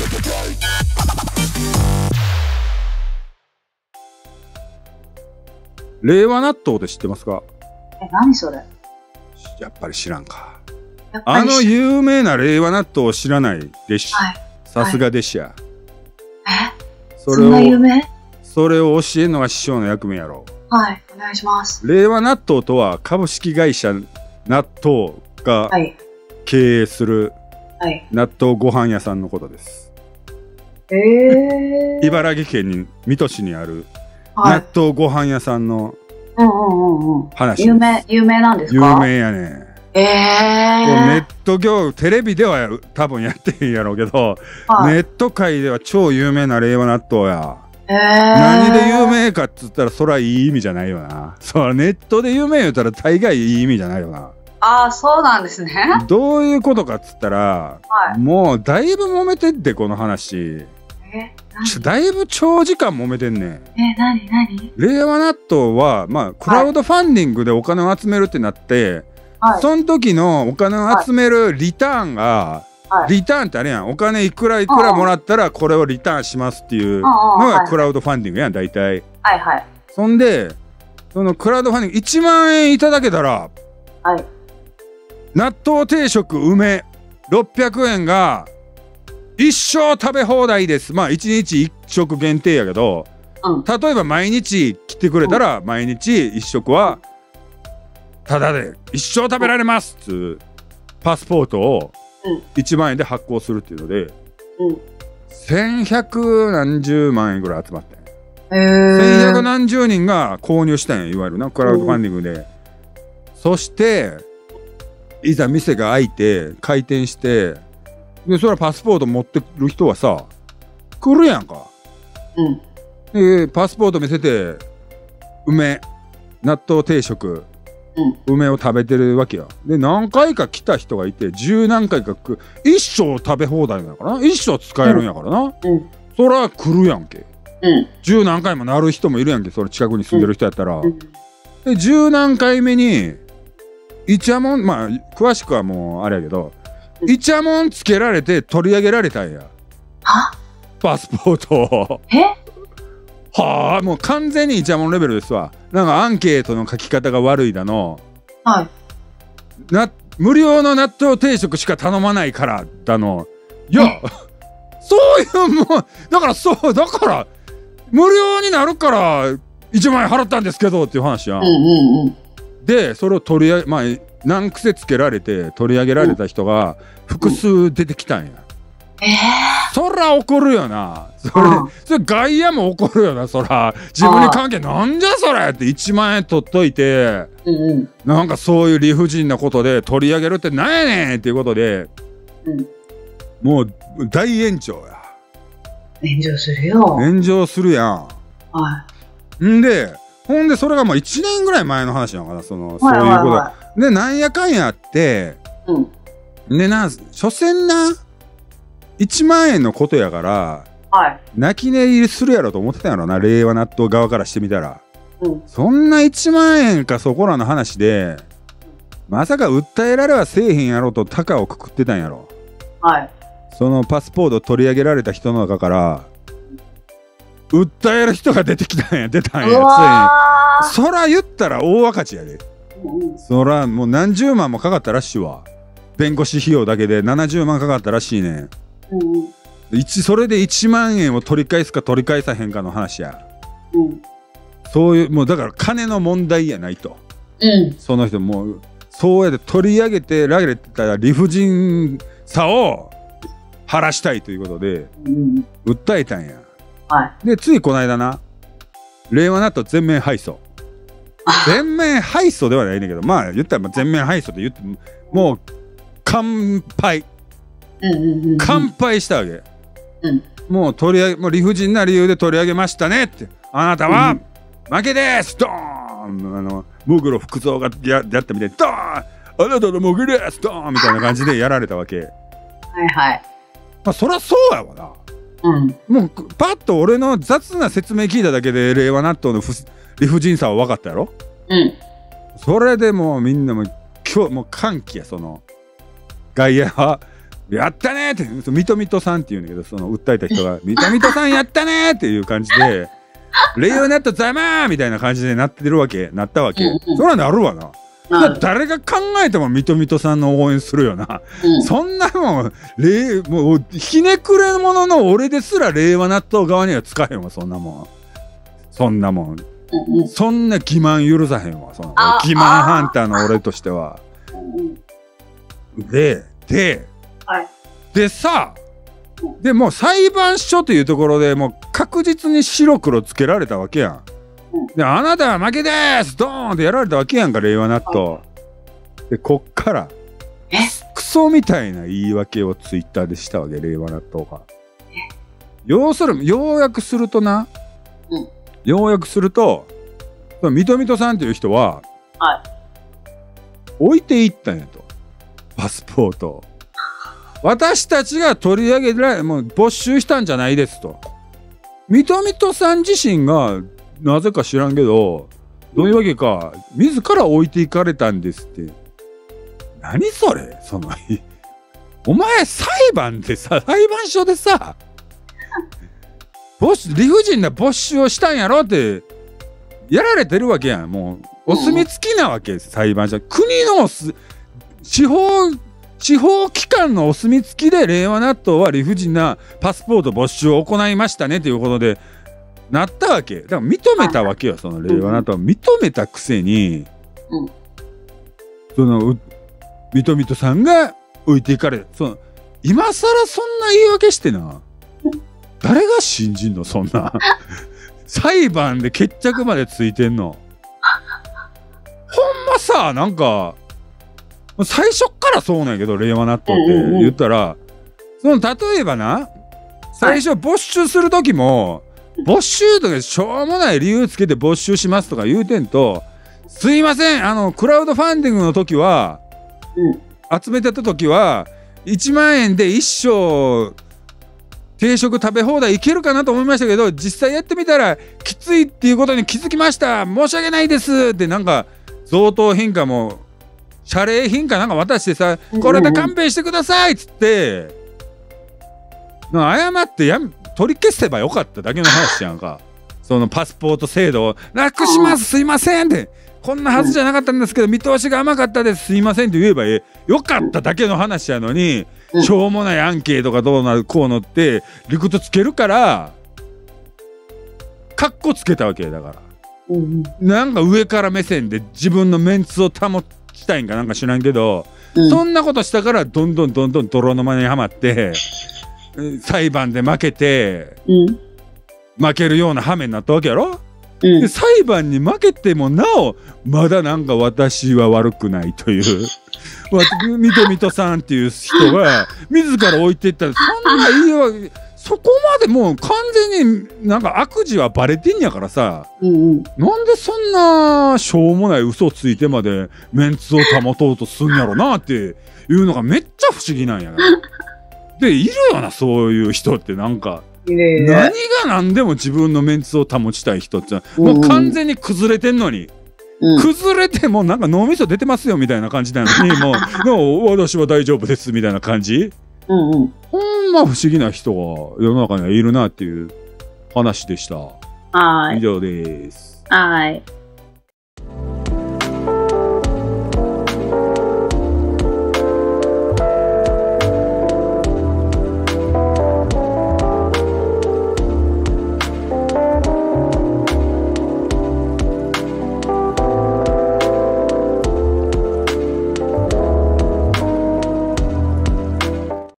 令和納豆って知ってますか？ 何それ？ やっぱり知らんか。 あの有名な令和納豆を知らない弟子。 はい、 さすが弟子や。 そんな有名？ それを教えるのが師匠の役目やろ。 はい、お願いします。 令和納豆とは株式会社納豆が経営する納豆ご飯屋さんのことです。茨城県に水戸市にある納豆ご飯屋さんの話。 有名なんですか？ 有名やね。ネット業テレビでは多分やってへんやろうけど、ネット界では超有名な令和納豆や。何で有名かっつったらそれはいい意味じゃないよな。そうネットで有名言うたら大概いい意味じゃないよな。 ああ、そうなんですね。 どういうことかっつったら、もうだいぶ揉めてってこの話。だいぶ長時間揉めてんねん。 何？ 令和納豆はまあクラウドファンディングでお金を集めるってなって、その時のお金を集めるリターンが、リターンってあれやん、お金いくらもらったらこれをリターンしますっていうのがクラウドファンディングやん、大体。そんでそのクラウドファンディング1万円いただけたら、納豆定食梅600円が一生食べ放題です。まあ1日1食限定やけど、例えば毎日来てくれたら毎日1食はタダで一生食べられますっつうパスポートを1万円で発行するっていうので、1100何十万円ぐらい集まって、1100何十人が購入したんや、いわゆるなクラウドファンディングで。そしていざ店が開いて開店して、でそれはパスポート持ってる人はさ来るやんか。でパスポート見せて梅納豆定食、梅を食べてるわけよ。で何回か来た人がいて十何回か一生食べ放題だからな、一生使えるんやからな、そら来るやんけ。十何回もなる人もいるやんけ、それ近くに住んでる人やったら。で十何回目にイチャモン、まあ詳しくはもうあれやけど、イチャモンつけられて取り上げられたんや、パスポートを。はあ、もう完全にイチャモンレベルですわ。なんかアンケートの書き方が悪いだの、無料の納豆定食しか頼まないからだの、いやそういうもうだから無料になるから1万円払ったんですけどっていう話やん。でそれを取り上げ、まあ難癖つけられて取り上げられた人が複数出てきたんや。そら怒るよな。それ外野も怒るよな。そら自分に関係なんじゃそれって1万円取っといて、なんかそういう理不尽なことで取り上げるってなんやねんっていうことで、もう大炎上や。 炎上するよ。 炎上するやん。ほんでそれがもう1年ぐらい前の話なのかな、そういうことで、なんやかんやあって、で所詮な1万円のことやから、泣き寝入りするやろと思ってたんやろな、令和納豆側からしてみたら。そんな1万円かそこらの話でまさか訴えられはせえへんやろと高をくくってたんやろ。そのパスポート取り上げられた人の中から訴える人が出たんや、ついに。そら言ったら大赤字やで。そらもう何十万もかかったらしいわ。弁護士費用だけで70万かかったらしいね。それで1万円を取り返すか取り返さへんかの話や。そういうもうだから金の問題やないと。その人もうそうやって取り上げてられた理不尽さを晴らしたいということで訴えたんや。でついこの間な、令和納豆全面敗訴。全面敗訴ではないんだけど、まあ言ったら全面敗訴って言ってもう完敗したわけ。もう理不尽な理由で取り上げましたねって、あなたは負けですドーン、モグロ福蔵がやったみたいにドーン、あなたのモグですドーンみたいな感じでやられたわけ。まあそりゃそうやわな。もうパッと俺の雑な説明聞いただけで令和納豆の理不尽さは分かったやろ。それでもうみんなもう歓喜や。その外野はやったねーって、みとみとさんって言うんだけど、その訴えた人が、みとみとさんやったねーっていう感じで、令和になったざまーみたいな感じでなってるわけ、なったわけ。そらなるわな。誰が考えてもみとみとさんの応援するよな。そんなもん、もう、ひねくれ者の俺ですら令和納豆側にはつかへんわ、そんなもん。そんなもん。そんな欺瞞許さへんわ、その欺瞞ハンターの俺としては。でさ、でもう裁判所というところでもう確実に白黒つけられたわけやん。で、あなたは負けでーすドーンってやられたわけやんか、令和納豆。で、こっから、クソみたいな言い訳をツイッターでしたわけ、令和納豆が。要約するとな、みとみとさんっていう人は、置いていったんやと。パスポートを。私たちが取り上げられ、もう没収したんじゃないですと。みとみとさん自身が、なぜか知らんけど、どういうわけか、自ら置いていかれたんですって。何それお前裁判所でさ、理不尽な没収をしたんやろって、やられてるわけやん。もう、お墨付きなわけ、裁判所。国の司法機関のお墨付きで令和納豆は理不尽なパスポート没収を行いましたねということでなったわけ。だから認めたわけよ、その令和納豆を認めたくせに、そのみとみとさんが置いていかれ、今更そんな言い訳してな、誰が信じんの、そんな裁判で決着までついてんの。ほんまさ、なんか最初っからそうなんやけど、令和納豆って言ったら、例えばな、最初没収する時も、没収とかしょうもない理由つけて没収しますとか言うてんと、すいません、クラウドファンディングの時は、集めてた時は、1万円で一生定食食べ放題いけるかなと思いましたけど、実際やってみたらきついっていうことに気づきました。申し訳ないですって、なんか贈答品かも謝礼品かなんか渡してさ、これで勘弁してくださいっつって謝って取り消せばよかっただけの話やんか。そのパスポート制度をなくします、すいませんって、こんなはずじゃなかったんですけど見通しが甘かったです、すいませんって言えばよかっただけの話やのに、しょうもないアンケートがどうなるこうのって理屈つけるからカッコつけたわけだから、なんか上から目線で自分のメンツを保したいんかなんか知らんけど、そんなことしたからどんどん泥沼にはまって裁判で負けて、負けるような羽目になったわけやろ。で裁判に負けてもなおまだなんか私は悪くないというみとみとさんっていう人が自ら置いていったら、そんないいわけ、そこまでもう完全になんか悪事はバレてんやからさ、なんでそんなしょうもない嘘ついてまでメンツを保とうとすんやろなっていうのがめっちゃ不思議なんやな。でいるよな、そういう人って。なんか何が何でも自分のメンツを保ちたい人ってもう完全に崩れてんのに、崩れてもなんか脳みそ出てますよみたいな感じなのにもう私は大丈夫ですみたいな感じ。ほんま不思議な人が世の中にはいるなっていう話でした。以上です。 はい。